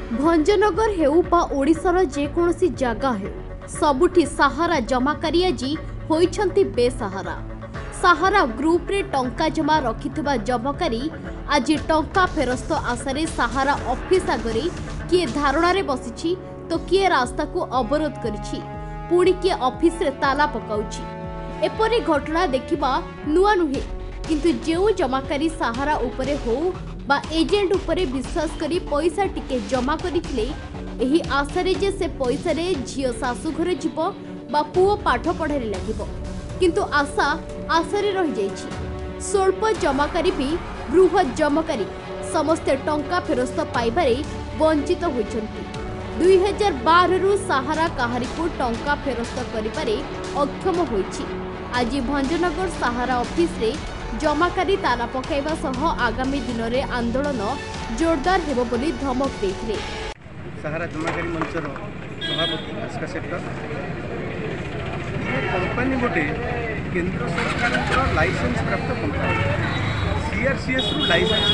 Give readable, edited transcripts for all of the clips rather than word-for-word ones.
भंजनगर हेउ बा ओडिशार जेकोसी जगह हे सबुठी सहारा जमाकारी आज होइछंती बेसहारा। सहारा ग्रुप रे टंका जमा रखिथिबा जमाकारी आज टंका फेरस्त आशारे सहारा ऑफिस आगरे किए धारणा रे बसिछि तो किए रास्ता को अवरोध करिछि, पुणी किए ऑफिस रे ताला पकाउछि। एपरि घटना देखिबा नुआ नुहे, किंतु जेउ जमाकारी सहारा उपरे हो बा एजेंट उपरे विश्वास करी पैसा टिके जमा करिथिले एही आशारे जे से पैसा रे झियो सासु घर जीवो बा पुओ पाठ पढ़ारे लागिबो, किंतु आशा आशारे रहि जाइछि। स्वल्प जमाकारी भी बृहत जमाकारी समस्ते टंका फेरस्त पाइबारे वंचित होइछन्ति। 2012 रु सहारा काहारी को टंका फेरस्त करिबारे अक्षम होइछि। आज भंजनगर सहारा ऑफिस रे जमाकारी ताला पकाइबा सह आगामी दिन रे आंदोलन जोरदार हेबो बोली धमक देथिले। सहारा जमाकारी मंचर सभापति आस्का सेक्टर कंपनी गोटे केंद्र सरकार लाइसेंस प्राप्त कंपनी सीआरसीएस रु लाइसेंस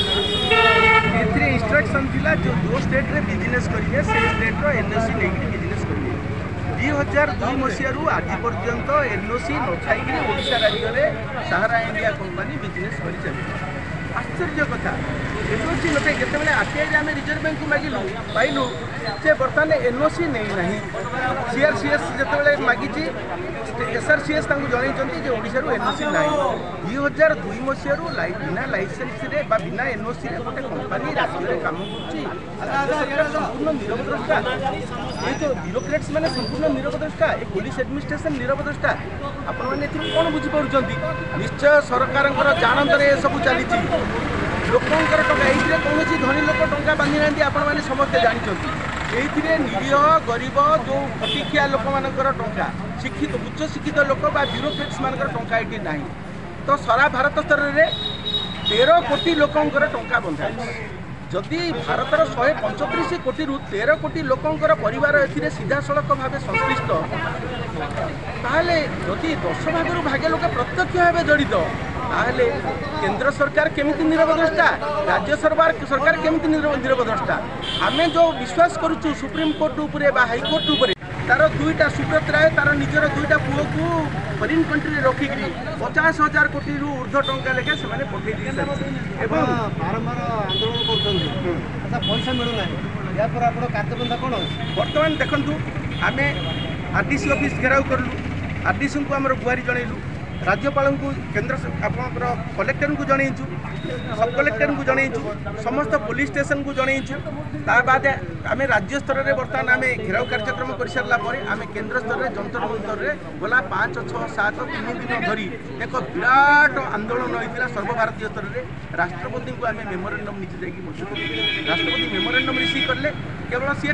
पाई एथिरे इंस्ट्रक्शन थिला जो स्टेट रे बिजनेस करिए से स्टेट रो एनओसी लेके बिजनेस करिए। 2002 मसीह रु आज पर्यंत एनओसी न थाई ओडिशा राज्य में सहारा इंडिया कंपनी बिजनेस करि चली। आश्चर्य कथा एनओसी नथे जेतेबेले आरटीआई आम रिजर्व बैंक को मागिलु पाइलु से बर्तमान एनओसी नहीं नहीं सीआरसीएस जेतेबेले मागिची एसआरसीएस तांको जणाइछन्ती जे ओडिशा रु एनओसी नाही। 2002 मसीह रु बिना लाइसेंस रे बा बिना एनओसी रे गोटे कंपनी राज्य रे काम करछि। संपूर्ण निरपद्रष्टा ये तो ब्यूरोक्रेट्स माने संपूर्ण निरपद्रष्टा ए पुलिस एडमिनिस्ट्रेशन निरपद्रष्टा आपण माने एथि कोन बुझी परुचंती। निश्चय सरकारंकर जानंदरे सब चलीछि लोकंकर टंका एइथिरे कोनोसी धनी लोक टंका बांधि नांती आपण माने समस्त जानिचंती। एइथिरे निरीह गरीब जो खटिखिया लोक मानकर टंका शिक्षित उच्च शिक्षित लोक बा ब्यूरोक्रेट्स मानकर टंका एठी नाही। तो सारा भारत स्तर रे 13 कोटी लोकंकर टंका बंधा जदि भारतर 135 कोटी रु 13 कोटी लोकंकर परिवार एथिरे सीधा सड़क भाव संश्लिष्ट ताहले जदि 10 भागरु भागे लोक प्रत्यक्ष भाव जड़ित ताहले केंद्र सरकार केमिति निरपद्रष्टा राज्य सरकार केमिति निरपद्रष्टा। आमे जो विश्वास करूछु सुप्रीम कोर्ट उपरे बा हाई कोर्ट उपरे तार दुईटा सुब्रत राय तार निजर दुईटा पुओ को फॉरेन कंट्री रखिकी 50,000 कोटी रु ऊर्ध्व टंका लेखे से पठे एवं बारंबार आंदोलन कर पैसा मिलूना या पर आप कार्यबंधा कौन बर्तमान देखु आम आरडीसी ऑफिस घेराव करूँ आरडीसी को आम गुहारी जनइलु राज्यपाल को केन्द्र आपंकर कलेक्टर को जनइचु सब कलेक्टर को जनइचु समस्त पुलिस स्टेशन को जनइचु बाद आम राज्य स्तर में बर्तमान आम घेराव कार्यक्रम कर सारापर आम केन्द्र स्तर में जंतर मंतर में गला 5, 6, 7, 3 दिन धरी एक विराट आंदोलन होता सर्वभारतीय स्तर में। राष्ट्रपति को आम मेमोरेंडम नीचे जाकि राष्ट्रपति मेमोरेंडम रिसीव कले केवल सी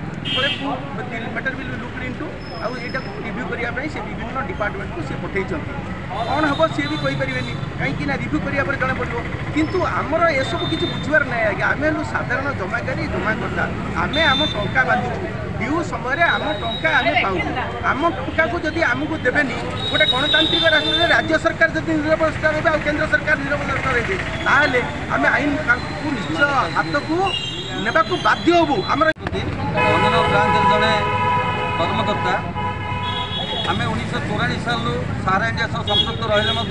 मैटर विल लुक इनटू आउ यहाँ रिव्यू करने से विभिन्न डिपार्टमेंट को सी पठे कौन हम सी भी कहींपारे कहीं रिव्यू करापर जना पड़ो किंतु आमर ए सब किसी बुझार ना आज्ञा आम हूँ साधारण जमाकारी जमाकर्ता आम आम टंका बांधुचु ड्यू समय आम टंका आम पाऊ आम टंका को जदि आमको देवेनि गोटे गणतांत्रिक राष्ट्र में राज्य सरकार जब निरपद्रष्टा रहे और केन्द्र सरकार निरपद्रष्टा रहे ताहले आम आईन को निश्चय हाथ को नेबा को बाध्य हबु। आमर भंजनगर ब्रांच जड़े कर्मकर्ता आम 1984 साल सहारा इंडिया सह संपृक्त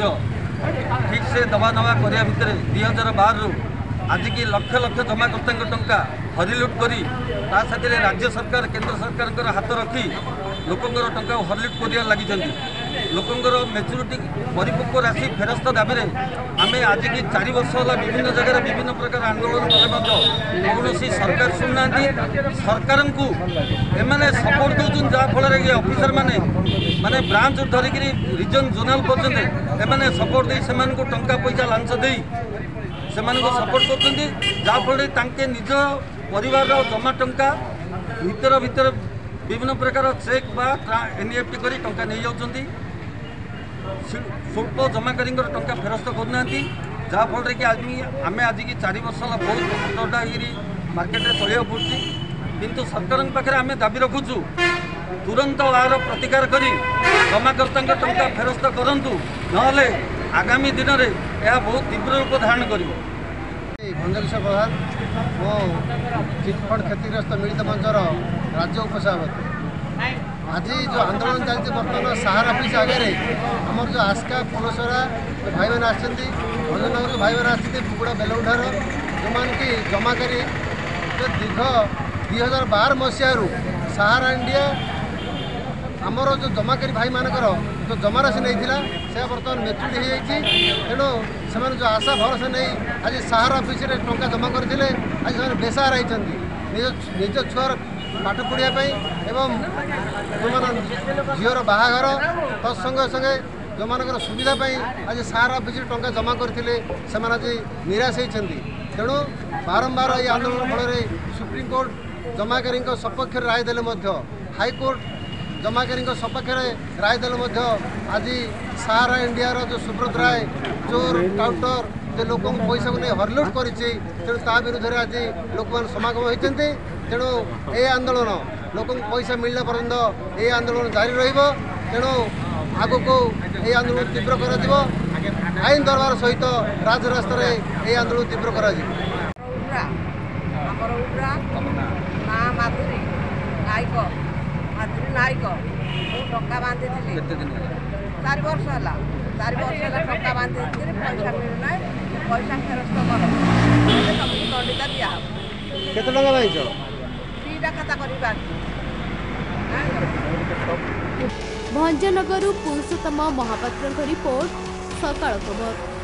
रही ठीक से दबा नवा करने भितर 2012 रु आज की लक्ष लक्ष जमाकर्ता टंका हरिलुट करी साथी राज्य सरकार केंद्र सरकार हाथ रखी लोकंर टंका हरिलुट कर लगी लोकंर मेच्योरिटी परिपक्व राशि फेरस्त दाबी आम आज की 4 वर्ष है विभिन्न जगह विभिन्न प्रकार आंदोलन कौन सरकार शुणुना सरकार को एम सपोर्ट दौन जहाँफल ऑफिसर माने ब्रांच धरिक रिजन जोनाल पर्यटन एम सपोर्ट दे से टंका पैसा लांच दे से सपोर्ट कर निज परिवार जमा टंका भीतर भीतर विभिन्न प्रकार चेक बा एनईएफटी करी टंका नहीं जाउछंती स्वल्प जमाकारी टंका फेरस्त करना जहाँफल कि आम आज की 4 वर्ष बहुत कष्टदायी मार्केट में चलिया पड़ी किंतु सरकार पाखे आम दाबी रखुचु तुरंत यार प्रतिकार करी जमाकर्ता टंका फेरस्त करंतु नहले आगामी दिन में यह बहुत तीव्र रूप धारण कर। भंजनगर प्रधान मो चिटफंड क्षतिग्रस्त मिलित मंचर राज्य उपसभापति। आज जो आंदोलन चलती बर्तमान साहार ऑफिस आगे आमर जो आस्का पुलसरा भाई मैंने आसती भंजनगर भाई मैंने आसती बुगुड़ा बेलौठार जो मान कि जमाकारी जो दीर्घ 2012 मसीह साहारा इंडिया आमर जो जमाकारी भाई मानकर जो जमाराशि नहीं से बर्तमान मेच्योरिटी हो तेणु से जो आशा भरोसा नहीं आज साहारा ऑफिस टंका जमा करते आज से बेसहारा होती निज छुआर पाठ पढ़ापी एवं जो झीर बाहाघर तत्संगे संगे जो मान सुविधापी आज साहारा ऑफिस टंका जमा करते आज निराश होती तेणु बारंबार ये आंदोलन फल सुप्रीमकोर्ट जमाकारी सपक्ष राय देले हाईकोर्ट जमाकारी सपक्ष राय देले आज साहारा इंडिया जो सुब्रत राय चोर काउंटर जो लोक पैसा को नहीं हरलुट कर विरुद्ध में आज लोक मैंने समागम होती तेणु ये आंदोलन लोक पैसा मिलने पर्यंत ये आंदोलन जारी रेणु आग को ये आंदोलन तीव्र कर आईन दरबार सहित राजरास्त ये आंदोलन तीव्र कर नायक टंका बांधी 4 वर्ष है 4 वर्ष है टंका बांधी पैसा मिलूना पैसा फेरस्त कर तुमको दंडिता दिया केते टंका पाइछ 2टा खाता कर भंजनगर पुरुषोत्तम महापात्र रिपोर्ट सकाळ खबर।